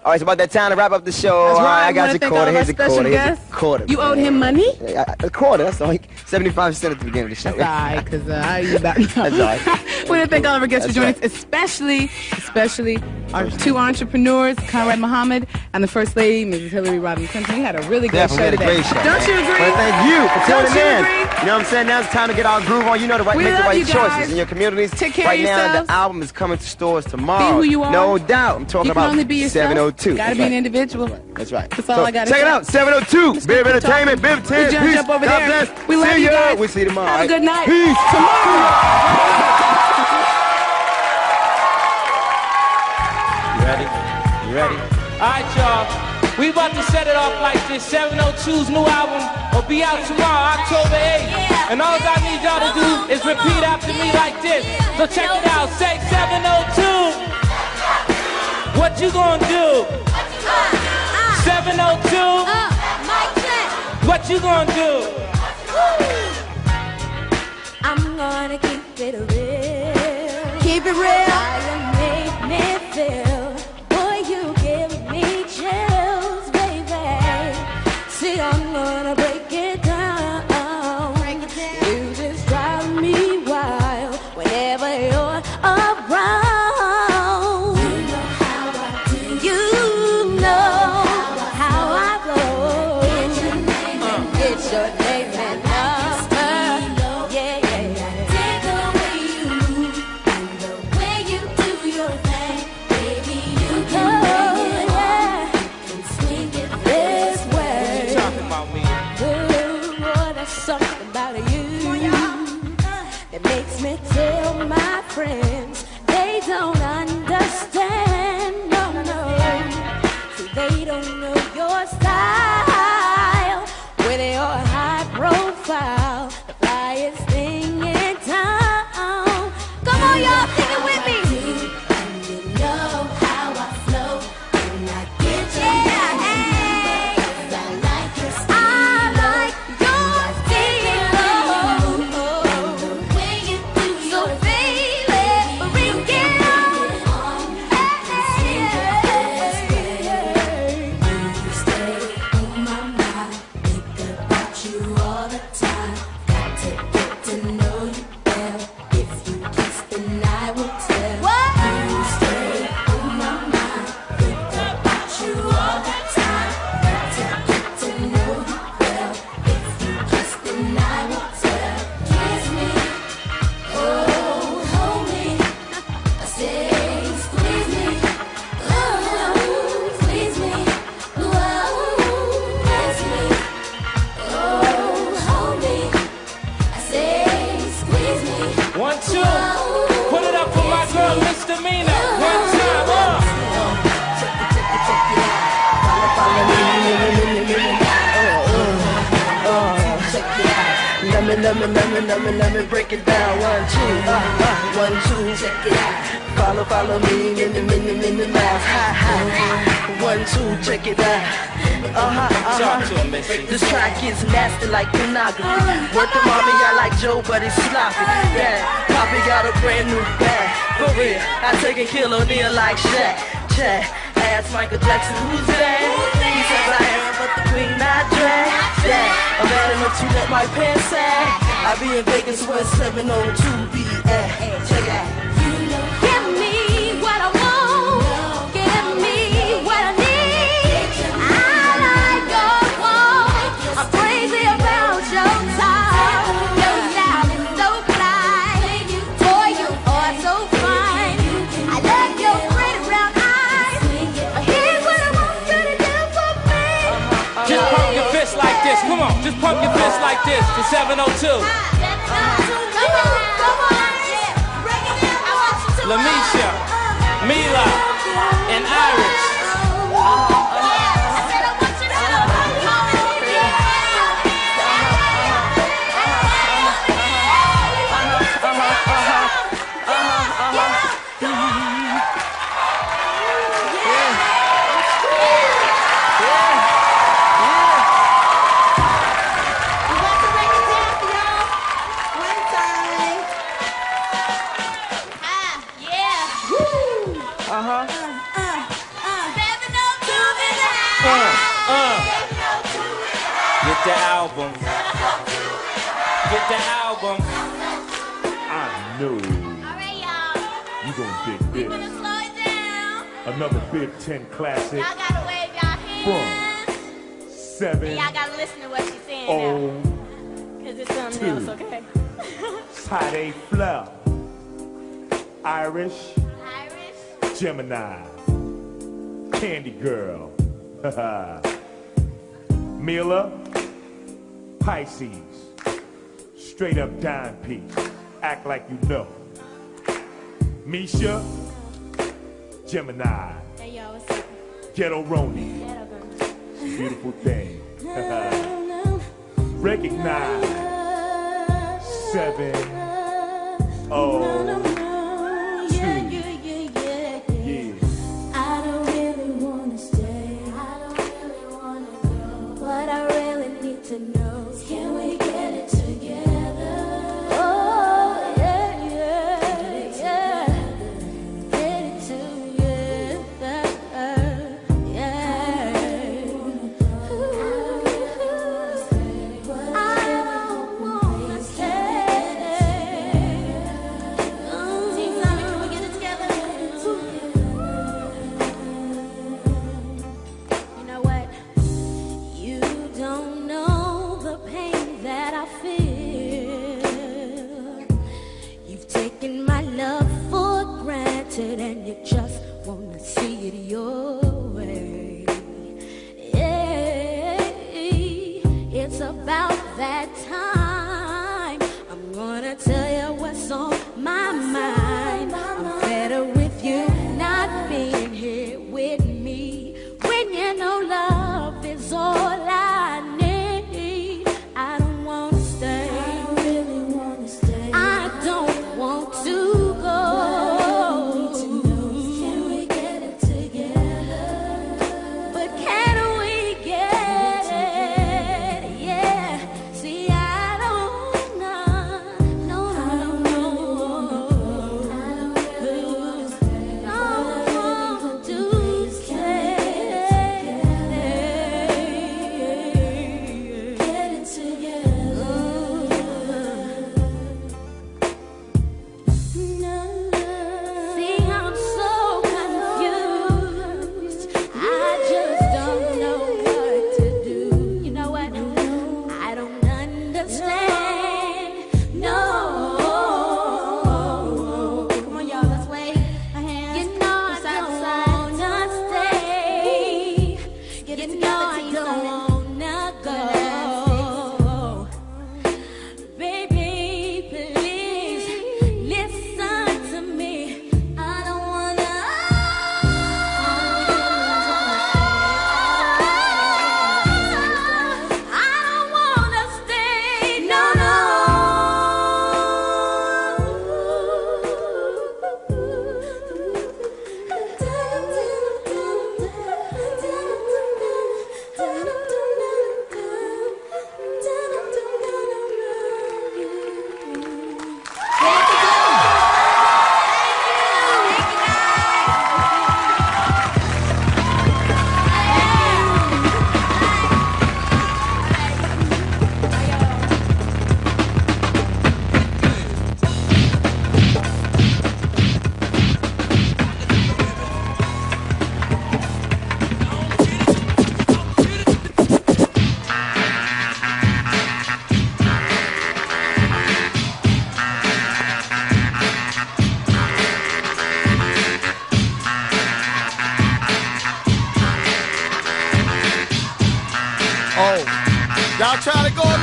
All right, it's about that time to wrap up the show. That's right. I got your quarter. Here's a quarter. Here's a quarter. You owed him money? A quarter. That's like 75% at the beginning of the show. That's all right, because I you about That's all right. We want to thank all of our guests for joining us, especially our two entrepreneurs, Conrad Muhammad and the First Lady, Mrs. Hillary Rodham Clinton. We had a really good show today. Great show. Don't you agree? Well, thank you for tuning in. Agree? You know what I'm saying? Now it's time to get our groove on. You know, make the right choices in your communities. Take care right of yourselves. now, the album is coming to stores tomorrow. Be who you are. No doubt. I'm talking about only be yourself. 702. Gotta be an individual. That's right. That's all I gotta check say. it out. 702. Bib Entertainment. Bib 10. Jump Peace. over God there. bless. We love see you ya. guys. We'll see you tomorrow. Have a good night. Peace. Tomorrow. You ready? All right, y'all. We about to set it off like this. 702's new album will be out tomorrow, October 8th. And all I need y'all to do is repeat after me like this. So check it out. Say 702. What you gonna do? 702. What you gonna do? I'm gonna keep it real. Keep it real. You make me feel. Boy, you give me chills, baby. See, I'm gonna break it down. You just drive me wild whenever you're around. You know how I do. You know how I flow. Get your name and number. Yeah, yeah, yeah. Take the way you move and the way you do your thing, baby. You can swing it this way. Talking about me. Ooh, boy, there's something about you that makes me tell my friends they don't understand. No, no. See, they don't know your style with your high profile, the flyest thing in town. Come on, y'all, sing it with me. And you know how I flow when I get you. Yeah, hey. I like your style. I like your style. The way you do so baby, bring it on. Hey, you stay on my mind. Think about you all the time. Got to get to know you well. If you kiss, then I will tell. You stay on my mind. Think about you all the time. Got to get to know you well. If you kiss, then I will tell. Kiss me, oh, hold me. I say, squeeze me, oh, squeeze me, whoa, kiss me. Oh, hold me. I say, squeeze me. 1, 2. Put it up for my girl, Misdemeanor. 1 time. Let me break it down. 1, 2, 1, 2, check it out. Follow me, in mouth. Ha. 1, 2, check it out. Talk to him, Missy. This track is nasty like pornography. Work the mommy, I like Joe, but it's sloppy. Yeah, Poppy got a brand new bag. For real, I take a Kill O'Neal like Shaq. Check. Ask Michael Jackson, who's that? He says I am, but the queen not drag. Yeah, I'm bad enough to let my pants sag. I be in Vegas where 702 be at. Check it out. Give me what I want. Give me what I need. I like your walk. I'm crazy about your talk. Your style is so fly. Boy, you are so fine. I love your pretty brown eyes. But here's what I want you to do for me. Just pump your fist like this. Come on. Just pump your fist like this to 702. Lamisha, Mila, and Iris. Get the album. I know Alright, y'all. you gonna dig We this. gonna slow it down. Another Big Ten classic Y'all gotta wave y'all hands. And 7 y'all gotta listen to what she's saying Oh now. Cause it's something else, okay? Side Flow, Irish, Irish. Gemini, Candy Girl, Mila, Pisces, straight up dime piece, act like you know. Misha, Gemini, Hey, yo, what's up? Ghetto Roni, Ghetto girl. beautiful thing. Recognize 7 Oh. Yeah. I don't really wanna stay. I don't really wanna go. But I really need to know. Can we get it together? Oh, yeah, yeah, yeah. Get it together. Yeah. I don't wanna stay. Team Sonic, can we get it together? You know what? You don't know the pain that I feel. You've taken my love for granted and you just wanna see it your way. Yeah, it's about that time. I'm gonna tell you what's on my mind. I'm better with you not being here with me. When you know love is all I need. I don't wanna stay. I don't really wanna stay. I don't want to go. Can we get it together? But can we get it? Yeah. See, I don't know. No, no, no. I don't really wanna stay. Don't want to stay. Get it together. See, I'm so confused. I just don't know what to do. You know what? I don't understand. No. Come on, y'all, let's wave our hands. You know I don't wanna stay. You know I don't wanna go. Baby, please listen to me. I don't wanna. I don't wanna stay. No, Oh, y'all trying to go